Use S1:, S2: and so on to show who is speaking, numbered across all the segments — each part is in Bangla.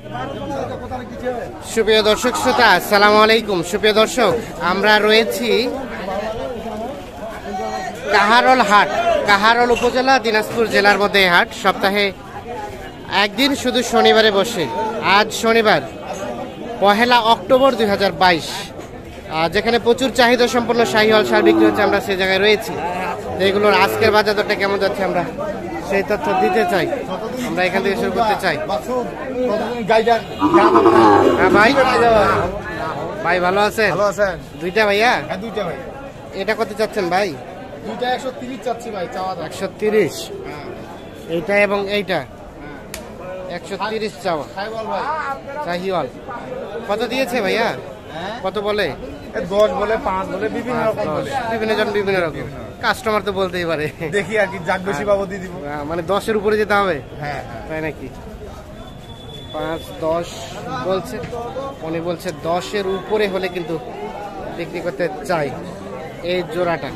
S1: সুপ্রিয় দর্শক শ্রোতা, আসসালামু আলাইকুম। সুপ্রিয় দর্শক, আমরা রয়েছি কাহারোল হাট, কাহারোল উপজেলা, দিনাজপুর জেলার মধ্যে এই হাট সপ্তাহে একদিন, শুধু শনিবারে বসে। আজ শনিবার 1 অক্টোবর 2022, যেখানে প্রচুর চাহিদা সম্পন্ন শাহিওয়াল সার বিক্রি হচ্ছে, আমরা সেই জায়গায় রয়েছি। এগুলোর আজকের বাজার দরটা কেমন যাচ্ছে আমরা সেই তথ্য দিতে চাই। আমরা এখান থেকে শুরু করতে চাই। হ্যাঁ ভাই, ভাই ভালো আছেন? দুইটা ভাইয়া?
S2: দুইটা ভাই।
S1: এটা কত চাচ্ছেন ভাই?
S2: দুইটা 130 চাচ্ছি ভাই, চাওয়া
S1: 130। এইটা এবং এইটা 130 চাওয়া। শাহিওয়াল কত দিয়েছে ভাইয়া? কত বলে?
S2: 10 বলে, 5 বলে, বিভিন্ন রকম বলে।
S1: বিভিন্ন জন বিভিন্ন রকম। কাস্টমার তো বলতেই পারে।
S2: দেখি আর কি, যাক বেশি পাবো দিয়ে দিব।
S1: মানে 10-এর উপরে যেতে হবে?
S2: হ্যাঁ,
S1: তাই নাকি? 5-10 বলছে, উনি বলছে 10-এর উপরে হলে কিন্তু বিক্রি করতে চাই এই জোড়াটা।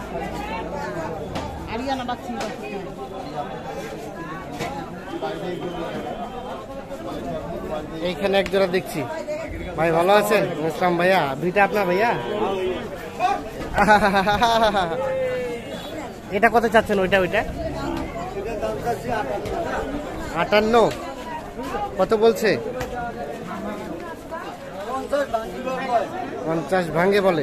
S1: এইখানে এক জোড়া দেখছি। ভাই ভালো আছেন? ইসলাম ভাইয়া, দুইটা আপনার ভাইয়া? এটা কত চাচ্ছেন? ওইটা 58 কত বলছে? 50 ভাঙে বলে।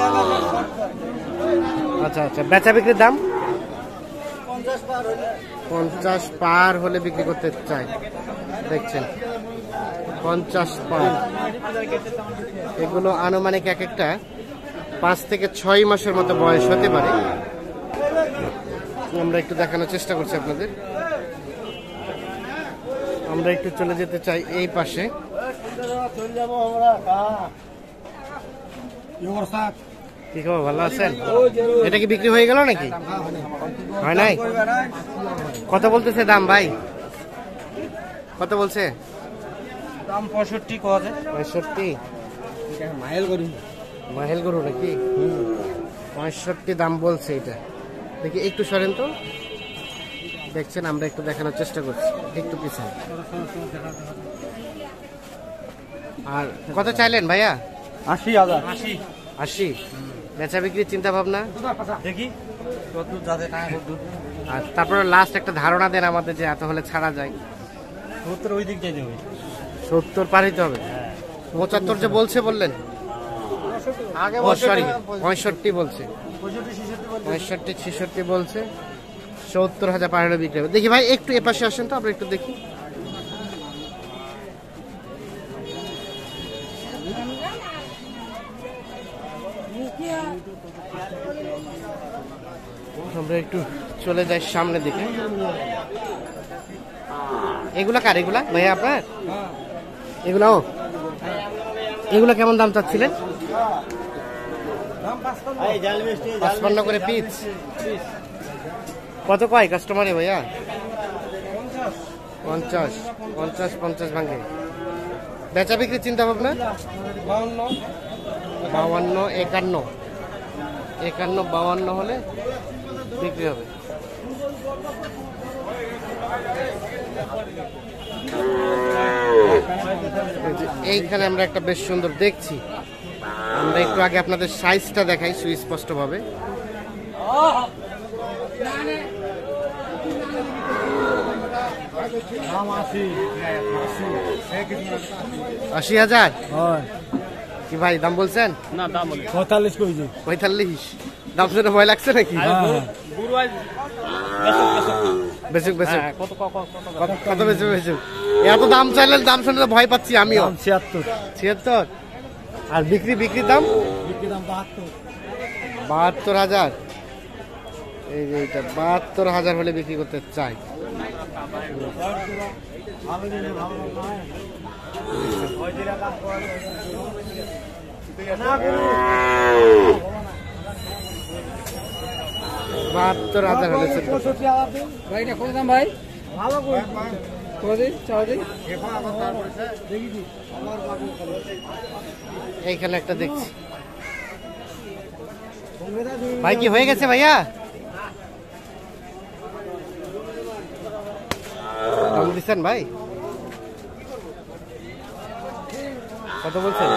S1: আচ্ছা আচ্ছা, বেচা বিক্রির দাম 50 পার হলে বিক্রি করতে চাই। দেখছেন 50 পার। এগুলো আনুমানিক এক একটা 5 থেকে 6 মাসের মতো বয়স হতে পারে। আমরা একটু দেখানোর চেষ্টা করছি আপনাদের। আমরা একটু চলে যেতে চাই এই পাশে। কি খবর, ভালো আছেন? এটা কি বিক্রি হয়ে গেল নাকি? হয় নাই? কত বলতেছে দাম ভাই? কত বলছে
S2: দাম? 65 কোয়া যায়।
S1: 65 মাহেল গরু নাকি? 65 দাম বলছে এটা। দেখি একটু সরেন তো। দেখছেন, আমরা একটু দেখানোর চেষ্টা করছি, একটু পিছনে। আর কত চাইলেন ভাইয়া?
S2: 80,000।
S1: 80। বেচা বিক্রির চিন্তা ভাবনা
S2: দেখি কতদূর যাবে।
S1: আর তারপরে লাস্ট একটা ধারণা দেন আমাদের, যে এত হলে ছাড়া যায়।
S2: 70 ওই দিক যাইতে হবে।
S1: 70 পার হইতে হবে। 75 যে বলছে বললেন?
S2: আগে
S1: সরি, 65 বলছে। 65-66 বলছে। 70,000 পার হলে বিক্রি হবে। দেখি ভাই একটু এপাশে আসেন তো, আমরা একটু দেখি। আমরা একটু চলে যাই সামনের দিকে। এগুলা কার? এগুলা ভাইয়া আপনার? এগুলাও? এগুলা কেমন দাম চাচ্ছিলেন? 55 করে পিস। কত কয় কাস্টমারে ভাইয়া? 50 ভাঙে। বেচা বিক্রির চিন্তা ভাবনা? 52, 51 হলে বিক্রি হবে। এইখানে আমরা একটা বেশ সুন্দর দেখছি। আমরা একটু আগে আপনাদের সাইজটা দেখাই সুস্পষ্ট ভাবে। 80,000 কি ভাই দাম বলছেন?
S2: না, দাম বলে 45 কইছে।
S1: 45 দাম শুনে ভয় লাগছে নাকি? বেচুক বেচুক। কত বেচুক? এত দাম চাইলেন, দাম শুনে ভয় পাচ্ছি আমিও। 76। আর বিক্রির দাম? 72,000। এই যে এটা 72,000 হলে বিক্রি করতে চাই। বাহাত্তর হাজার হলে
S2: ভাই এটা কোন দাম ভাই? ভালো
S1: এইখানে একটা দেখছি ভাই, কি হয়ে গেছে ভাইয়া? দাম দিচ্ছেন ভাই? কত বলছেন?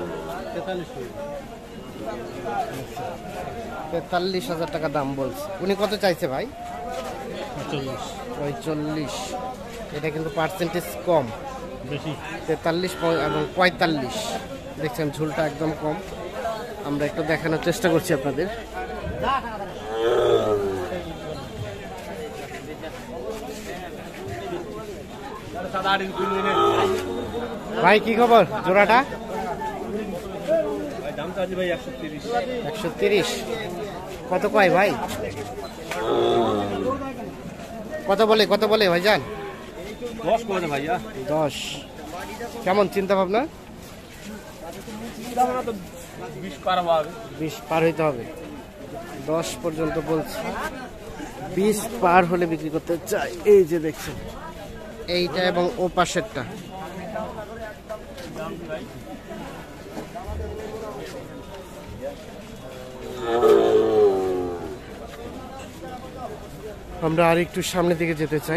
S1: 43,000 টাকা দাম বলছে। উনি কত চাইছে ভাই? 45। এটা কিন্তু পার্সেন্টেজ কম,
S2: বেশি
S1: 43 এবং 45। দেখছেন ঝুলটা একদম কম। আমরা একটু দেখানোর চেষ্টা করছি আপনাদের। ভাই কি খবর জোড়াটা?
S2: দাম চাচ্ছি ভাই 130।
S1: 130। কত কয় ভাই? কত বলে ভাইজান?
S2: 10 করে ভাইয়া।
S1: 10। কেমন চিন্তা ভাবনা?
S2: দাম না তো 20 পার হবে।
S1: 20 পার হইতে হবে। 10 পর্যন্ত বলছি, 20 পার হলে বিক্রি করতে চাই। এই যে দেখছেন এইটা এবং ও পাশেরটা। আমরা আর একটু সামনের দিকে যেতে চাই।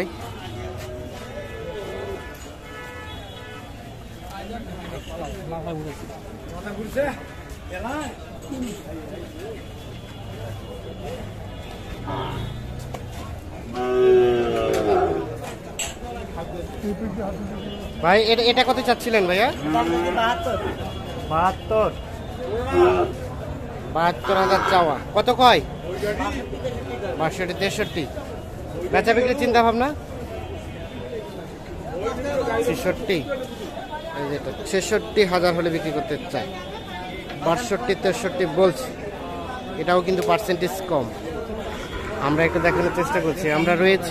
S1: ভাই এটা কত চাচ্ছিলেন ভাইয়া? 72। 72,000 চাওয়া। কত কয়? 62, 63। বেচা বিক্রি চিন্তা ভাবনা? 66। এই যেটা 66,000 হলে বিক্রি করতে চাই। 62, 63 বলছি। এটাও কিন্তু পার্সেন্টেজ কম। আমরা একটু দেখানোর চেষ্টা করছি। আমরা রয়েছি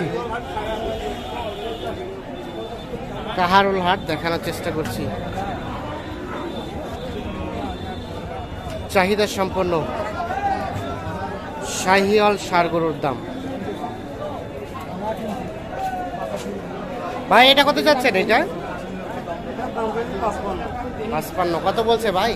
S1: কাহারোল হাট, দেখানোর চেষ্টা করছি। চাহিদা সম্পন্ন শাহিওয়াল ষাঁড় গরুর দাম। ভাই এটা কত যাচ্ছেন? এটা 55। কত বলছে ভাই?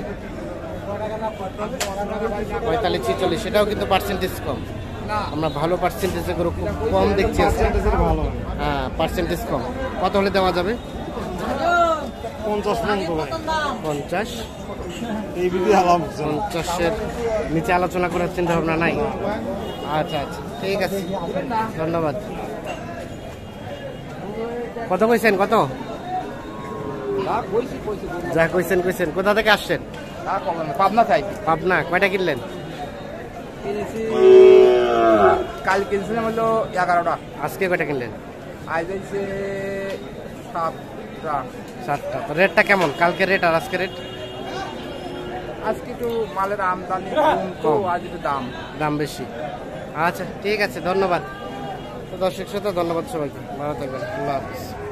S1: 45, 46। সেটাও কিন্তু পার্সেন্টেজ কম। আমরা ভালো পার্সেন্টেজে গরু খুব কম দেখছি। হ্যাঁ, পার্সেন্টেজ কম। কত হলে দেওয়া যাবে?
S2: 50
S1: 50।
S2: এই বিধি আলাম
S1: 50-এর নিচে আলোচনা করার চিন্তা ভাবনা নাই? আচ্ছা আচ্ছা, ঠিক আছে, ধন্যবাদ। কত কইছেন? কত যা কইছেন। কোথা থেকে আসছেন?
S2: পাবনা চাই।
S1: পাবনা। কয়টা কিনলেন?
S2: কাল কিনছিলাম হলো 11টা।
S1: আজকে কয়টা কিনলেন?
S2: আজ হচ্ছে 7টা।
S1: 7টা। তো রেটটা কেমন? কালকে রেট আর আজকে রেট?
S2: আজকে একটু মালের আমদানি কম তো আজ একটু দাম
S1: বেশি। আচ্ছা ঠিক আছে, ধন্যবাদ। তো দর্শক শ্রোতা, ধন্যবাদ সবাইকে। ভালো থাকবেন। আল্লাহ হাফিজ।